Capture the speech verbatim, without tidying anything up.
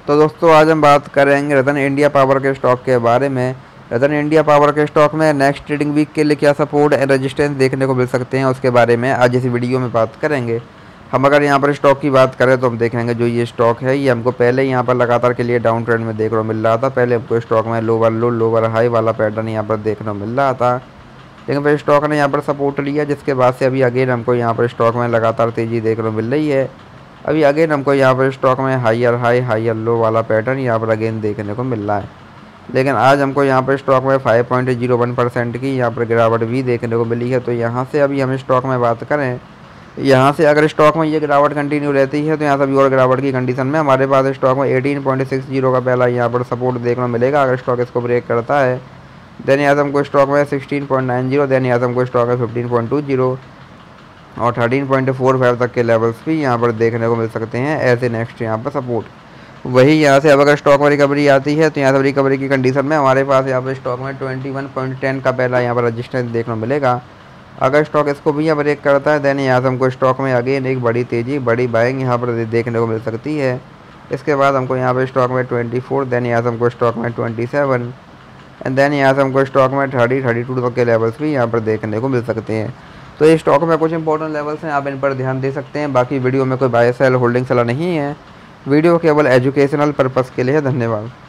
तो दोस्तों आज हम बात करेंगे रतन इंडिया पावर के स्टॉक के बारे में। रतन इंडिया पावर के स्टॉक में नेक्स्ट ट्रेडिंग वीक के लिए क्या सपोर्ट एंड रेजिस्टेंस देखने को मिल सकते हैं उसके बारे में आज इस वीडियो में बात करेंगे। हम अगर यहाँ पर स्टॉक की बात करें तो हम देखेंगे जो ये स्टॉक है ये हमको पहले यहाँ पर लगातार के लिए डाउन ट्रेंड में देखने को मिल रहा था। पहले हमको स्टॉक में लोअर लो लोअर हाई वाला पैटर्न यहाँ पर देखने को मिल रहा था, लेकिन फिर स्टॉक ने यहाँ पर सपोर्ट लिया, जिसके बाद से अभी अगेन हमको यहाँ पर स्टॉक में लगातार तेज़ी देखने को मिल रही है। अभी अगेन हमको यहाँ पर स्टॉक में हायर हाई हायर लो वाला पैटर्न यहाँ पर अगेन देखने को मिल रहा है, लेकिन आज हमको यहाँ पर स्टॉक में five point zero one percent की यहाँ पर गिरावट भी देखने को मिली है। तो यहाँ से अभी हम स्टॉक में बात करें, यहाँ से अगर स्टॉक में ये गिरावट कंटिन्यू रहती है तो यहाँ से अभी और गिरावट की कंडीशन में हमारे पास स्टॉक में एटीन पॉइंट सिक्स ज़ीरो का पहला यहाँ पर सपोर्ट देखने को मिलेगा। अगर स्टॉक इसको ब्रेक करता है देन यहाँ से हमको स्टॉक में sixteen point nine zero, then यहाँ से हमको स्टॉक में फिफ्टीन पॉइंट टू ज़ीरो और थर्टीन पॉइंट फोर फाइव तक के लेवल्स भी यहाँ पर देखने को मिल सकते हैं ऐसे नेक्स्ट यहाँ पर सपोर्ट। वही यहाँ से अब अगर स्टॉक में रिकवरी आती है तो यहाँ से रिकवरी की कंडीशन में हमारे पास यहाँ पर स्टॉक में ट्वेंटी वन पॉइंट टेन का पहला यहाँ पर रजिस्टेंस देखने को मिलेगा। अगर स्टॉक इसको भी यहाँ ब्रेक करता है देन यहाँ से हमको स्टॉक में अगेन एक बड़ी तेज़ी बड़ी बाइंग यहाँ पर देखने को मिल सकती है। इसके बाद हमको यहाँ पर स्टॉक में ट्वेंटी फोर, देन यहाँ से हमको स्टॉक में ट्वेंटी सेवन एंड देन यहाँ से हमको स्टॉक में थर्टी थर्टी टू तक के लेवल्स भी यहाँ पर देखने को मिल सकते हैं। तो ये स्टॉक में कुछ इंपॉर्टेंट लेवल्स हैं, आप इन पर ध्यान दे सकते हैं। बाकी वीडियो में कोई बाय सेल होल्डिंग सलाह नहीं है, वीडियो केवल एजुकेशनल पर्पज़ के लिए है। धन्यवाद।